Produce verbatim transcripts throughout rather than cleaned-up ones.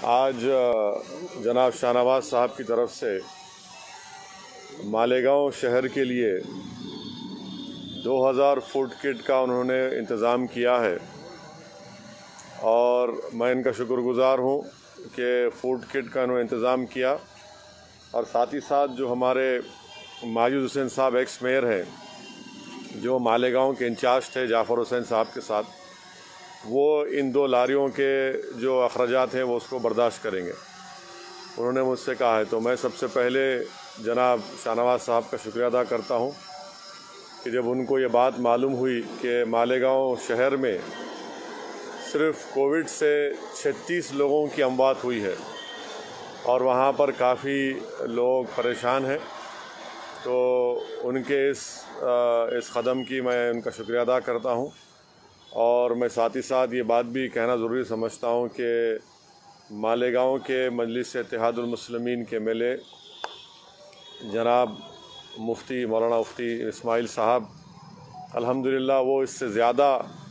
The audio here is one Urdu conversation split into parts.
آج جناب شاہ نواز صاحب کی طرف سے مالیگاؤں شہر کے لیے دو ہزار فوڈ کٹ کا انہوں نے انتظام کیا ہے اور میں ان کا شکر گزار ہوں کہ فوڈ کٹ کا انہوں نے انتظام کیا، اور ساتھ ہی ساتھ جو ہمارے ماجد حسین صاحب ایکس میئر ہیں جو مالیگاؤں کے انچارج تھے جعفر حسین صاحب کے ساتھ، وہ ان دو لاریوں کے جو اخراجات ہیں وہ اس کو برداشت کریں گے، انہوں نے مجھ سے کہا ہے۔ تو میں سب سے پہلے جناب شاہ نواز صاحب کا شکریہ ادا کرتا ہوں کہ جب ان کو یہ بات معلوم ہوئی کہ مالیگاؤں شہر میں صرف کووڈ سے چھتیس لوگوں کی اموات ہوئی ہے اور وہاں پر کافی لوگ پریشان ہیں، تو ان کے اس اس قدم کی میں ان کا شکریہ ادا کرتا ہوں۔ اور میں ساتھ ہی ساتھ یہ بات بھی کہنا ضروری سمجھتا ہوں کہ مالیگاؤں کے مجلس اتحاد المسلمین کے ایم ایل اے جناب مفتی مولانا مفتی اسماعیل صاحب الحمدللہ وہ اس سے زیادہ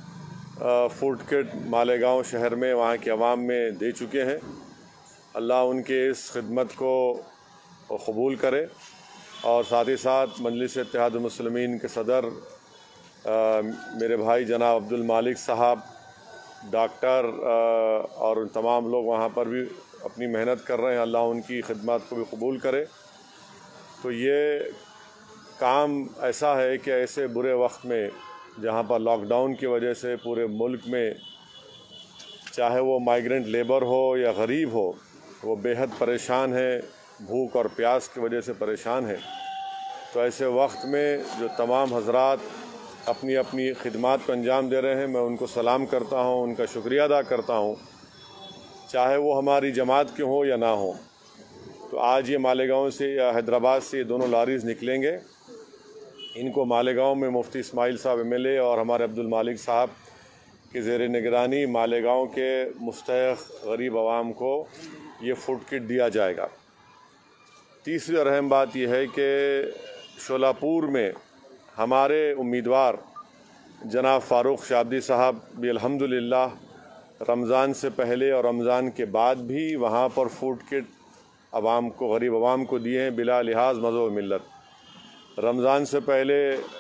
فوڈ کٹ مالیگاؤں شہر میں وہاں کے عوام میں دے چکے ہیں۔ اللہ ان کے اس خدمت کو قبول کرے، اور ساتھ ہی ساتھ مجلس اتحاد المسلمین کے صدر میرے بھائی جناب عبد المالک صاحب، ڈاکٹر اور ان تمام لوگ وہاں پر بھی اپنی محنت کر رہے ہیں، اللہ ان کی خدمات کو بھی قبول کرے۔ تو یہ کام ایسا ہے کہ ایسے برے وقت میں جہاں پر لاک ڈاؤن کی وجہ سے پورے ملک میں چاہے وہ مائیگرنٹ لیبر ہو یا غریب ہو، وہ بے حد پریشان ہے، بھوک اور پیاس کی وجہ سے پریشان ہے۔ تو ایسے وقت میں جو تمام حضرات اپنی اپنی خدمات کو انجام دے رہے ہیں، میں ان کو سلام کرتا ہوں، ان کا شکریہ ادا کرتا ہوں، چاہے وہ ہماری جماعت کے ہوں یا نہ ہوں۔ تو آج یہ مالیگاؤں سے یا حیدرآباد سے یہ دونوں لاریز نکلیں گے، ان کو مالیگاؤں میں مفتی اسماعیل صاحب ایم ایل اے اور ہمارے عبد المالک صاحب کے زیر نگرانی مالیگاؤں کے مستحق غریب عوام کو یہ فوڈ کٹ دیا جائے گا۔ تیسری اور اہم بات یہ ہے کہ شولہ پور میں ہمارے امیدوار جناب فاروق شابدی صاحب بھی الحمدللہ رمضان سے پہلے اور رمضان کے بعد بھی وہاں پر فوڈ کٹ عوام کو غریب عوام کو دیے ہیں بلا لحاظ مذہب و ملت۔ رمضان سے پہلے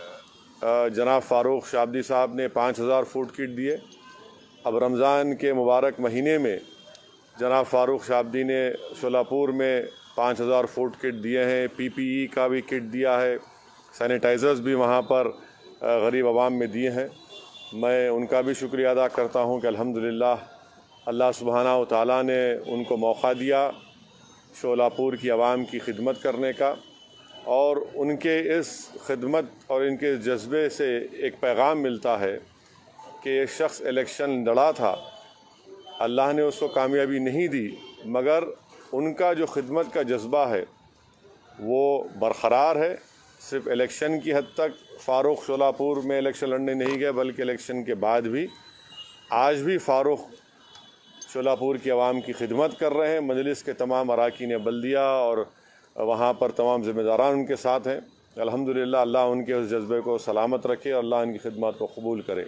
جناب فاروق شابدی صاحب نے پانچ ہزار فوڈ کٹ دیے، اب رمضان کے مبارک مہینے میں جناب فاروق شابدی نے شولہ پور میں پانچ ہزار فوڈ کٹ دیے ہیں، پی پی ای کا بھی کٹ دیا ہے، سینیٹائزرز بھی وہاں پر غریب عوام میں دیے ہیں۔ میں ان کا بھی شکریہ ادا کرتا ہوں کہ الحمدللہ اللہ سبحانہ و تعالیٰ نے ان کو موقع دیا شولہ پور کی عوام کی خدمت کرنے کا، اور ان کے اس خدمت اور ان کے جذبے سے ایک پیغام ملتا ہے کہ ایک شخص الیکشن لڑا تھا، اللہ نے اس کو کامیابی نہیں دی، مگر ان کا جو خدمت کا جذبہ ہے وہ برقرار ہے۔ صرف الیکشن کی حد تک فاروق شولہ پور میں الیکشن لڑنے نہیں گئے، بلکہ الیکشن کے بعد بھی آج بھی فاروق شولہ پور کی عوام کی خدمت کر رہے ہیں۔ مجلس کے تمام اراکین بلدیہ اور وہاں پر تمام ذمہ داران ان کے ساتھ ہیں۔ الحمدللہ اللہ ان کے اس جذبے کو سلامت رکھے اور اللہ ان کی خدمات کو قبول کرے۔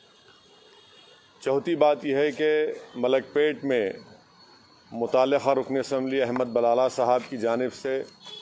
چوتھی بات یہ ہے کہ ملک پیٹ میں متعلقہ رکن اسمبلی احمد بلالہ صاحب کی جانب سے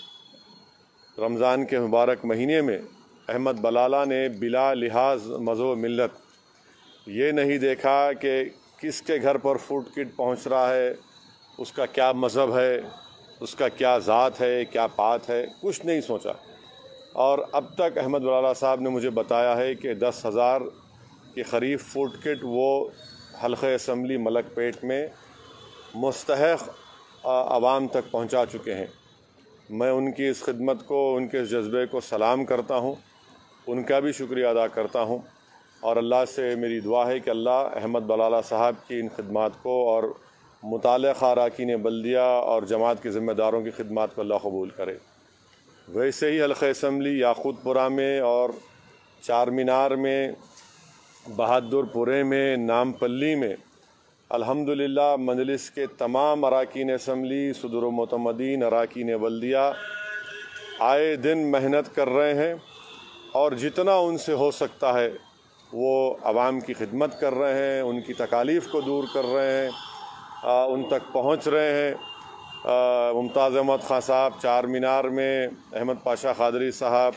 رمضان کے مبارک مہینے میں احمد بلالہ نے بلا لحاظ مذہب و ملت یہ نہیں دیکھا کہ کس کے گھر پر فوڈ کٹ پہنچ رہا ہے، اس کا کیا مذہب ہے، اس کا کیا ذات ہے، کیا پات ہے، کچھ نہیں سوچا۔ اور اب تک احمد بلالہ صاحب نے مجھے بتایا ہے کہ دس ہزار کے قریب فوڈ کٹ وہ حلقہ اسمبلی ملک پیٹ میں مستحق عوام تک پہنچا چکے ہیں۔ میں ان کی اس خدمت کو، ان کے اس جذبے کو سلام کرتا ہوں، ان کا بھی شکریہ ادا کرتا ہوں، اور اللہ سے میری دعا ہے کہ اللہ احمد بلالہ صاحب کی ان خدمات کو اور متعلقہ اراکین بلدیہ اور جماعت کے ذمہ داروں کی خدمات کو اللہ قبول کرے۔ ویسے ہی حلقہ اسمبلی یاقوت پورہ میں اور چار مینار میں، بہادر پورے میں، نام پلی میں الحمدللہ مجلس کے تمام اراکین اسمبلی، صدر و معتمدین، اراکین بلدیہ آئے دن محنت کر رہے ہیں، اور جتنا ان سے ہو سکتا ہے وہ عوام کی خدمت کر رہے ہیں، ان کی تکالیف کو دور کر رہے ہیں، ان تک پہنچ رہے ہیں۔ ممتاز احمد خان صاحب چار مینار میں، احمد پاشا قادری صاحب،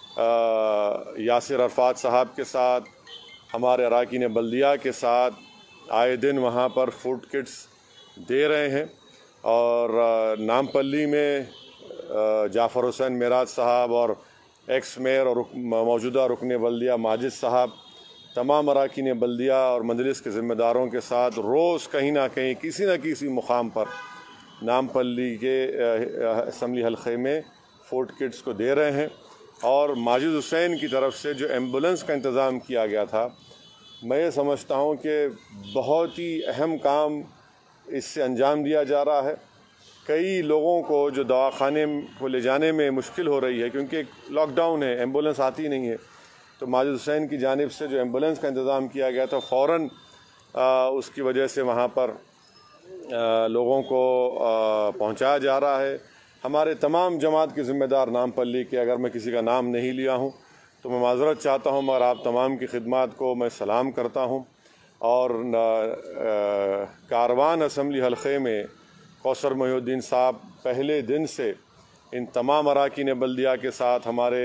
یاسر عرفات صاحب کے ساتھ، ہمارے اراکین بلدیہ کے ساتھ آئے دن وہاں پر فوڈ کٹس دے رہے ہیں۔ اور نامپلی میں جعفر حسین معراج صاحب اور ایکس میئر اور موجودہ رکن بلدیہ ماجد صاحب تمام اراکین بلدیہ اور مجلس کے ذمہ داروں کے ساتھ روز کہیں نہ کہیں کسی نہ کسی مقام پر نامپلی کے اسمبلی حلقے میں فوڈ کٹس کو دے رہے ہیں۔ اور ماجد حسین کی طرف سے جو ایمبولنس کا انتظام کیا گیا تھا، میں یہ سمجھتا ہوں کہ بہت ہی اہم کام اس سے انجام دیا جا رہا ہے۔ کئی لوگوں کو جو دواخانے کو لے جانے میں مشکل ہو رہی ہے کیونکہ لاک ڈاؤن ہے، ایمبولنس آتی نہیں ہے، تو ماجد حسین کی جانب سے جو ایمبولنس کا انتظام کیا گیا تھا فوراً اس کی وجہ سے وہاں پر لوگوں کو پہنچایا جا رہا ہے۔ ہمارے تمام جماعت کے ذمہ دار نامپلی کے، اگر میں کسی کا نام نہیں لیا ہوں تو میں معذرت چاہتا ہوں، مگر آپ تمام کی خدمات کو میں سلام کرتا ہوں۔ اور کاروان اسمبلی حلقے میں کوثر محی الدین صاحب پہلے دن سے ان تمام اراکین بلدیہ کے ساتھ، ہمارے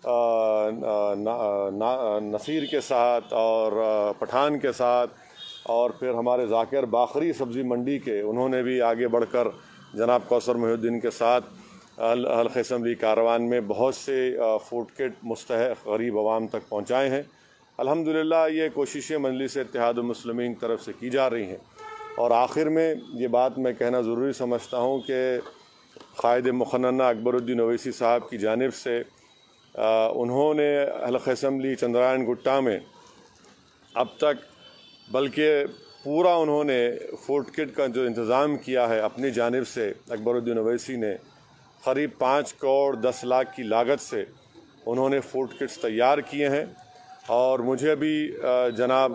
نصیر کے ساتھ اور پٹھان کے ساتھ، اور پھر ہمارے ذاکر باقری سبزی منڈی کے، انہوں نے بھی آگے بڑھ کر جناب کوثر محی الدین کے ساتھ حلقہ اسمبلی کاروان میں بہت سے فوڈ کٹ مستحق غریب عوام تک پہنچائے ہیں۔ الحمدللہ یہ کوششیں مجلس اتحاد المسلمین کی طرف سے کی جا رہی ہیں۔ اور آخر میں یہ بات میں کہنا ضروری سمجھتا ہوں کہ قائد مقننہ اکبر الدین اویسی صاحب کی جانب سے انہوں نے حلقہ اسمبلی چندرائن گٹا میں اب تک بلکہ پورا انہوں نے فوڈ کٹ کا جو انتظام کیا ہے اپنی جانب سے، اکبر الدین اویسی نے قریب پانچ کروڑ دس لاکھ کی لاگت سے انہوں نے فوڈ کٹس تیار کیے ہیں۔ اور مجھے بھی جناب